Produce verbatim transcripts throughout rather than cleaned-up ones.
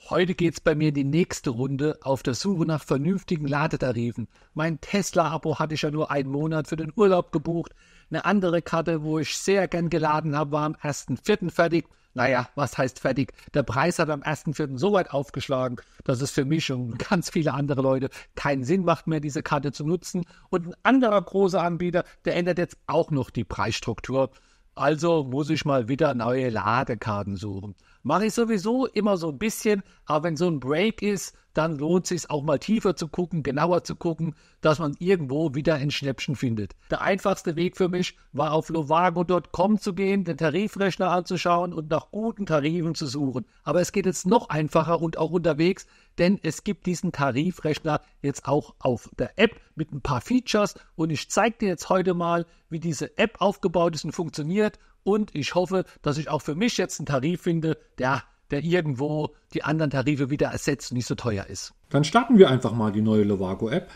Heute geht's bei mir die nächste Runde auf der Suche nach vernünftigen Ladetarifen. Mein Tesla-Abo hatte ich ja nur einen Monat für den Urlaub gebucht. Eine andere Karte, wo ich sehr gern geladen habe, war am ersten vierten fertig. Naja, was heißt fertig? Der Preis hat am ersten vierten so weit aufgeschlagen, dass es für mich und ganz viele andere Leute keinen Sinn macht mehr, diese Karte zu nutzen. Und ein anderer großer Anbieter, der ändert jetzt auch noch die Preisstruktur. Also muss ich mal wieder neue Ladekarten suchen. Mache ich sowieso immer so ein bisschen, aber wenn so ein Break ist, dann lohnt es sich auch mal tiefer zu gucken, genauer zu gucken, dass man irgendwo wieder ein Schnäppchen findet. Der einfachste Weg für mich war auf lovago punkt com zu gehen, den Tarifrechner anzuschauen und nach guten Tarifen zu suchen. Aber es geht jetzt noch einfacher und auch unterwegs, denn es gibt diesen Tarifrechner jetzt auch auf der App mit ein paar Features und ich zeige dir jetzt heute mal, wie diese App aufgebaut ist und funktioniert und ich hoffe, dass ich auch für mich jetzt einen Tarif finde, der der irgendwo die anderen Tarife wieder ersetzt und nicht so teuer ist. Dann starten wir einfach mal die neue Lovago-App.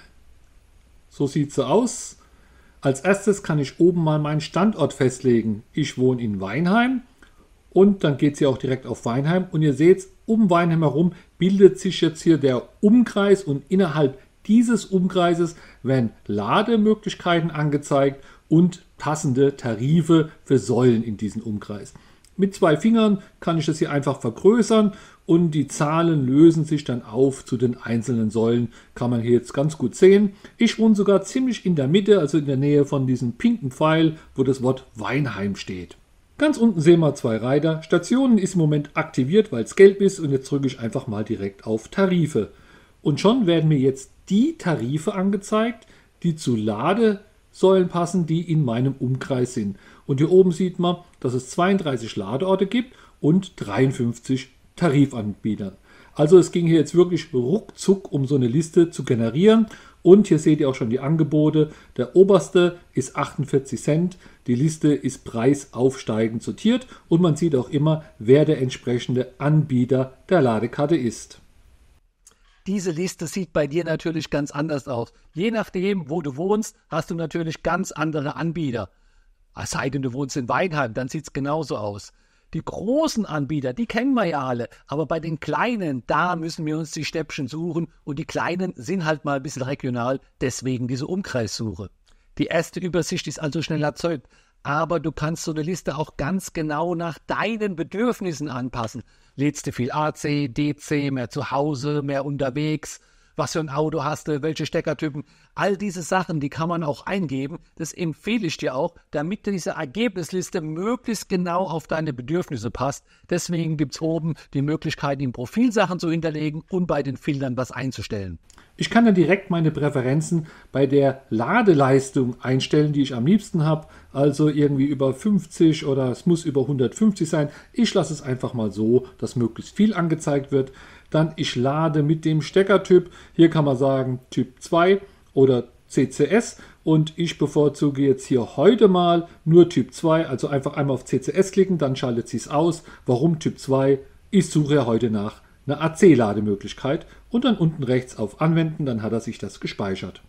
So sieht sie aus. Als erstes kann ich oben mal meinen Standort festlegen. Ich wohne in Weinheim und dann geht sie auch direkt auf Weinheim. Und ihr seht, um Weinheim herum bildet sich jetzt hier der Umkreis und innerhalb dieses Umkreises werden Lademöglichkeiten angezeigt und passende Tarife für Säulen in diesem Umkreis. Mit zwei Fingern kann ich das hier einfach vergrößern und die Zahlen lösen sich dann auf zu den einzelnen Säulen. Kann man hier jetzt ganz gut sehen. Ich wohne sogar ziemlich in der Mitte, also in der Nähe von diesem pinken Pfeil, wo das Wort Weinheim steht. Ganz unten sehen wir zwei Reiter. Stationen ist im Moment aktiviert, weil es gelb ist und jetzt drücke ich einfach mal direkt auf Tarife. Und schon werden mir jetzt die Tarife angezeigt, die zu Ladesäulen passen, die in meinem Umkreis sind. Und hier oben sieht man, dass es zweiunddreißig Ladeorte gibt und dreiundfünfzig Tarifanbietern. Also es ging hier jetzt wirklich ruckzuck, um so eine Liste zu generieren. Und hier seht ihr auch schon die Angebote. Der oberste ist achtundvierzig Cent. Die Liste ist preisaufsteigend sortiert und man sieht auch immer, wer der entsprechende Anbieter der Ladekarte ist. Diese Liste sieht bei dir natürlich ganz anders aus. Je nachdem, wo du wohnst, hast du natürlich ganz andere Anbieter. Es sei denn, du wohnst in Weinheim, dann sieht es genauso aus. Die großen Anbieter, die kennen wir ja alle, aber bei den kleinen, da müssen wir uns die Stäppchen suchen und die kleinen sind halt mal ein bisschen regional, deswegen diese Umkreissuche. Die erste Übersicht ist also schnell erzeugt, aber du kannst so eine Liste auch ganz genau nach deinen Bedürfnissen anpassen. Lädst du viel A C, D C, mehr zu Hause, mehr unterwegs? Was für ein Auto hast du, welche Steckertypen, all diese Sachen, die kann man auch eingeben. Das empfehle ich dir auch, damit diese Ergebnisliste möglichst genau auf deine Bedürfnisse passt. Deswegen gibt es oben die Möglichkeit, im Profil Sachen zu hinterlegen und bei den Filtern was einzustellen. Ich kann dann direkt meine Präferenzen bei der Ladeleistung einstellen, die ich am liebsten habe. Also irgendwie über fünfzig oder es muss über hundertfünfzig sein. Ich lasse es einfach mal so, dass möglichst viel angezeigt wird. Dann ich lade mit dem Steckertyp. Hier kann man sagen Typ zwei oder C C S. Und ich bevorzuge jetzt hier heute mal nur Typ zwei. Also einfach einmal auf C C S klicken, dann schaltet sie es aus. Warum Typ zwei? Ich suche ja heute nach einer A C-Lademöglichkeit. Und dann unten rechts auf Anwenden, dann hat er sich das gespeichert.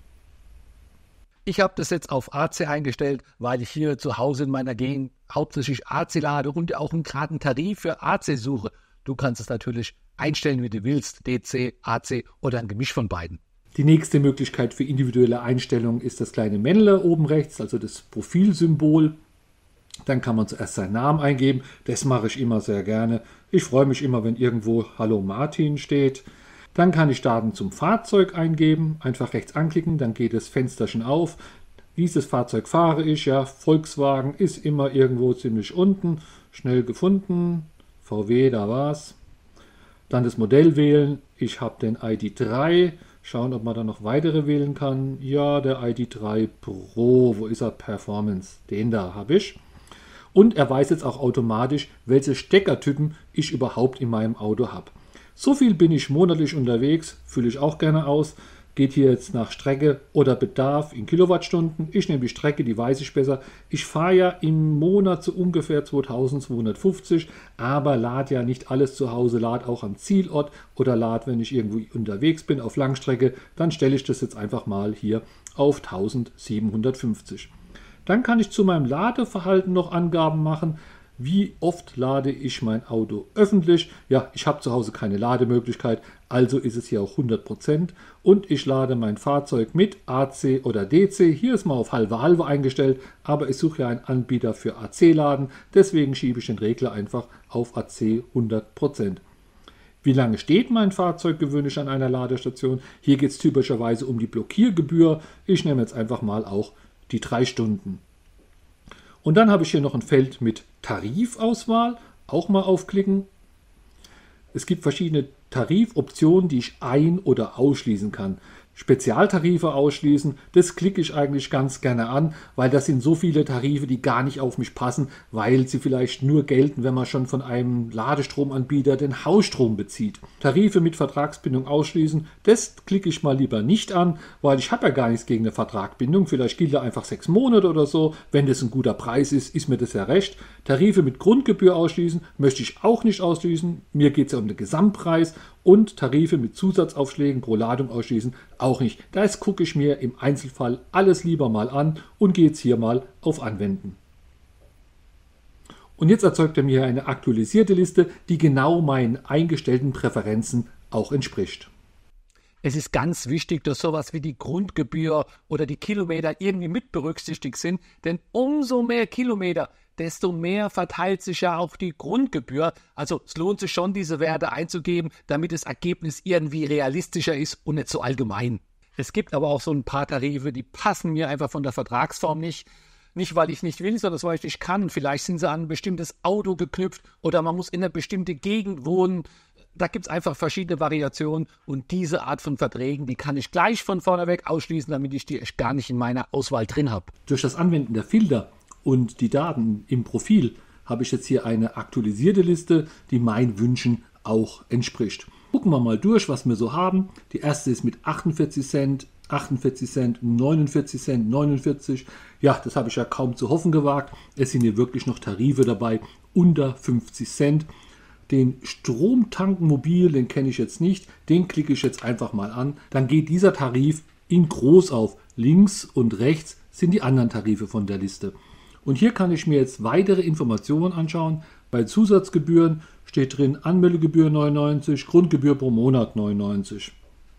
Ich habe das jetzt auf A C eingestellt, weil ich hier zu Hause in meiner Gegend hauptsächlich A C lade und auch gerade einen Tarif für A C suche. Du kannst es natürlich einstellen, wie du willst, D C, A C oder ein Gemisch von beiden. Die nächste Möglichkeit für individuelle Einstellungen ist das kleine Männle oben rechts, also das Profilsymbol. Dann kann man zuerst seinen Namen eingeben. Das mache ich immer sehr gerne. Ich freue mich immer, wenn irgendwo Hallo Martin steht. Dann kann ich Daten zum Fahrzeug eingeben. Einfach rechts anklicken, dann geht das Fensterchen auf. Dieses Fahrzeug fahre ich, ja, Volkswagen ist immer irgendwo ziemlich unten. Schnell gefunden. V W, da war's. Dann das Modell wählen. Ich habe den I D drei. Schauen, ob man da noch weitere wählen kann. Ja, der I D drei Pro. Wo ist er? Performance. Den da habe ich. Und er weiß jetzt auch automatisch, welche Steckertypen ich überhaupt in meinem Auto habe. So viel bin ich monatlich unterwegs, fülle ich auch gerne aus. Geht hier jetzt nach Strecke oder Bedarf in Kilowattstunden. Ich nehme die Strecke, die weiß ich besser. Ich fahre ja im Monat so ungefähr zweitausendzweihundertfünfzig, aber lade ja nicht alles zu Hause, lade auch am Zielort oder lade, wenn ich irgendwo unterwegs bin auf Langstrecke, dann stelle ich das jetzt einfach mal hier auf eintausendsiebenhundertfünfzig. Dann kann ich zu meinem Ladeverhalten noch Angaben machen. wie oft lade ich mein Auto öffentlich. Ja, ich habe zu Hause keine Lademöglichkeit, also ist es hier auch hundert Prozent. Und ich lade mein Fahrzeug mit A C oder D C. Hier ist mal auf halbe halbe eingestellt, aber ich suche ja einen Anbieter für A C-Laden. Deswegen schiebe ich den Regler einfach auf A C hundert Prozent. Wie lange steht mein Fahrzeug gewöhnlich an einer Ladestation? Hier geht es typischerweise um die Blockiergebühr. Ich nehme jetzt einfach mal auch die drei Stunden. Und dann habe ich hier noch ein Feld mit Tarifauswahl. Auch mal aufklicken. Es gibt verschiedene Tarifoptionen, die ich ein- oder ausschließen kann. Spezialtarife ausschließen, das klicke ich eigentlich ganz gerne an, weil das sind so viele Tarife, die gar nicht auf mich passen, weil sie vielleicht nur gelten, wenn man schon von einem Ladestromanbieter den Hausstrom bezieht. Tarife mit Vertragsbindung ausschließen, das klicke ich mal lieber nicht an, weil ich habe ja gar nichts gegen eine Vertragsbindung, vielleicht gilt er einfach sechs Monate oder so, wenn das ein guter Preis ist, ist mir das ja recht. Tarife mit Grundgebühr ausschließen, möchte ich auch nicht ausschließen, mir geht es ja um den Gesamtpreis. Und Tarife mit Zusatzaufschlägen pro Ladung ausschließen, auch nicht. Das gucke ich mir im Einzelfall alles lieber mal an und gehe jetzt hier mal auf Anwenden. Und jetzt erzeugt er mir eine aktualisierte Liste, die genau meinen eingestellten Präferenzen auch entspricht. Es ist ganz wichtig, dass sowas wie die Grundgebühr oder die Kilometer irgendwie mit berücksichtigt sind, denn umso mehr Kilometer, desto mehr verteilt sich ja auch die Grundgebühr. Also es lohnt sich schon, diese Werte einzugeben, damit das Ergebnis irgendwie realistischer ist und nicht so allgemein. Es gibt aber auch so ein paar Tarife, die passen mir einfach von der Vertragsform nicht. Nicht, weil ich nicht will, sondern weil ich nicht kann. Vielleicht sind sie an ein bestimmtes Auto geknüpft oder man muss in einer bestimmten Gegend wohnen. Da gibt es einfach verschiedene Variationen und diese Art von Verträgen, die kann ich gleich von vorne weg ausschließen, damit ich die echt gar nicht in meiner Auswahl drin habe. Durch das Anwenden der Filter und die Daten im Profil habe ich jetzt hier eine aktualisierte Liste, die meinen Wünschen auch entspricht. Gucken wir mal durch, was wir so haben. Die erste ist mit achtundvierzig Cent, achtundvierzig Cent, neunundvierzig Cent, neunundvierzig. Ja, das habe ich ja kaum zu hoffen gewagt. Es sind hier wirklich noch Tarife dabei, unter fünfzig Cent. Den Stromtankenmobil, den kenne ich jetzt nicht, den klicke ich jetzt einfach mal an. Dann geht dieser Tarif in groß auf. Links und rechts sind die anderen Tarife von der Liste. Und hier kann ich mir jetzt weitere Informationen anschauen. Bei Zusatzgebühren steht drin Anmeldegebühr neunundneunzig, Grundgebühr pro Monat neunundneunzig.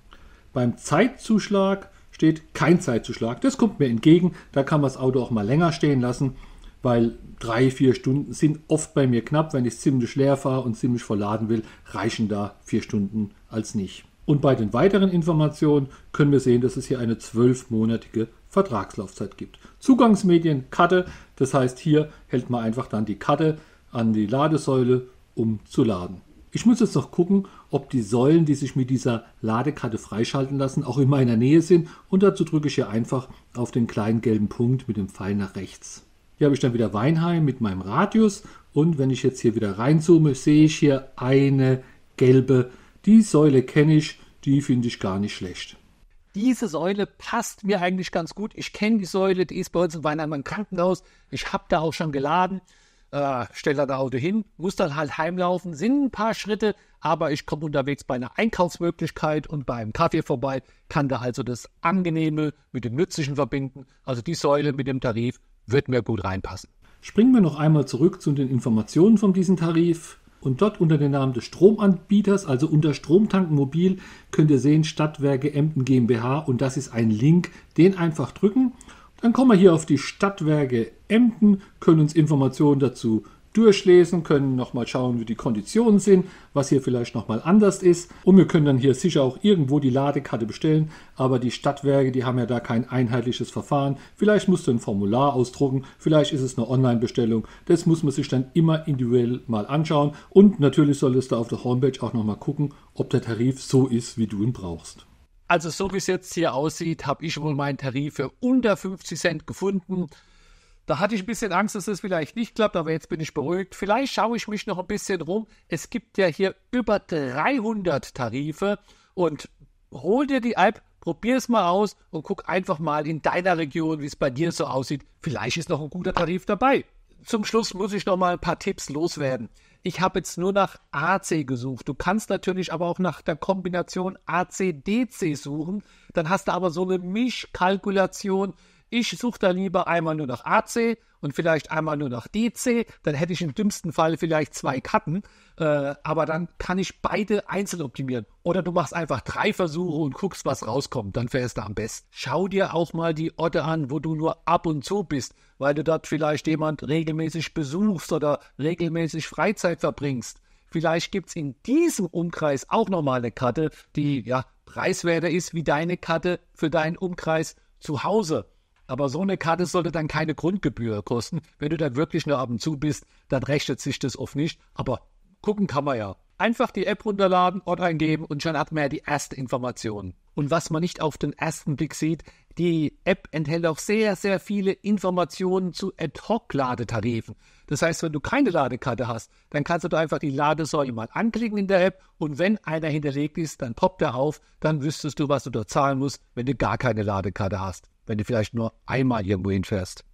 Beim Zeitzuschlag steht kein Zeitzuschlag. Das kommt mir entgegen. Da kann man das Auto auch mal länger stehen lassen, weil drei, vier Stunden sind oft bei mir knapp. Wenn ich ziemlich leer fahre und ziemlich vollladen will, reichen da vier Stunden als nicht. Und bei den weiteren Informationen können wir sehen, dass es hier eine zwölfmonatige Vertragslaufzeit gibt. Zugangsmedien, Karte, das heißt, hier hält man einfach dann die Karte an die Ladesäule, um zu laden. Ich muss jetzt noch gucken, ob die Säulen, die sich mit dieser Ladekarte freischalten lassen, auch in meiner Nähe sind. Und dazu drücke ich hier einfach auf den kleinen gelben Punkt mit dem Pfeil nach rechts. Hier habe ich dann wieder Weinheim mit meinem Radius. Und wenn ich jetzt hier wieder reinzoome, sehe ich hier eine gelbe. Die Säule kenne ich, die finde ich gar nicht schlecht. Diese Säule passt mir eigentlich ganz gut. Ich kenne die Säule, die ist bei uns in Weinheim im Krankenhaus. Ich habe da auch schon geladen, äh, stelle da das Auto hin, muss dann halt heimlaufen. Sind ein paar Schritte, aber ich komme unterwegs bei einer Einkaufsmöglichkeit und beim Kaffee vorbei, kann da also das Angenehme mit dem Nützlichen verbinden. Also die Säule mit dem Tarif wird mir gut reinpassen. Springen wir noch einmal zurück zu den Informationen von diesem Tarif. Und dort unter dem Namen des Stromanbieters, also unter Stromtankenmobil, könnt ihr sehen Stadtwerke Emden GmbH und das ist ein Link, den einfach drücken. Dann kommen wir hier auf die Stadtwerke Emden, können uns Informationen dazu durchlesen, können nochmal schauen, wie die Konditionen sind, was hier vielleicht nochmal anders ist. Und wir können dann hier sicher auch irgendwo die Ladekarte bestellen, aber die Stadtwerke, die haben ja da kein einheitliches Verfahren. Vielleicht musst du ein Formular ausdrucken, vielleicht ist es eine Online-Bestellung. Das muss man sich dann immer individuell mal anschauen. Und natürlich solltest du auf der Homepage auch nochmal gucken, ob der Tarif so ist, wie du ihn brauchst. Also so wie es jetzt hier aussieht, habe ich wohl meinen Tarif für unter fünfzig Cent gefunden. Da hatte ich ein bisschen Angst, dass es vielleicht nicht klappt, aber jetzt bin ich beruhigt. Vielleicht schaue ich mich noch ein bisschen rum. Es gibt ja hier über dreihundert Tarife und hol dir die App, probier es mal aus und guck einfach mal in deiner Region, wie es bei dir so aussieht. Vielleicht ist noch ein guter Tarif dabei. Zum Schluss muss ich noch mal ein paar Tipps loswerden. Ich habe jetzt nur nach A C gesucht. Du kannst natürlich aber auch nach der Kombination A C D C suchen. Dann hast du aber so eine Mischkalkulation, Ich suche da lieber einmal nur nach A C und vielleicht einmal nur nach D C. Dann hätte ich im dümmsten Fall vielleicht zwei Karten. Äh, aber dann kann ich beide einzeln optimieren. Oder du machst einfach drei Versuche und guckst, was rauskommt. Dann fährst du am besten. Schau dir auch mal die Orte an, wo du nur ab und zu bist, weil du dort vielleicht jemand regelmäßig besuchst oder regelmäßig Freizeit verbringst. Vielleicht gibt es in diesem Umkreis auch nochmal eine Karte, die ja preiswerter ist wie deine Karte für deinen Umkreis zu Hause. Aber so eine Karte sollte dann keine Grundgebühr kosten. Wenn du da wirklich nur ab und zu bist, dann rechnet sich das oft nicht. Aber gucken kann man ja. Einfach die App runterladen, Ort eingeben und schon hat man ja die erste Information. Und was man nicht auf den ersten Blick sieht, die App enthält auch sehr, sehr viele Informationen zu Ad-Hoc-Ladetarifen. Das heißt, wenn du keine Ladekarte hast, dann kannst du da einfach die Ladesäule mal anklicken in der App und wenn einer hinterlegt ist, dann poppt er auf, dann wüsstest du, was du dort zahlen musst, wenn du gar keine Ladekarte hast, wenn du vielleicht nur einmal irgendwo hinfährst.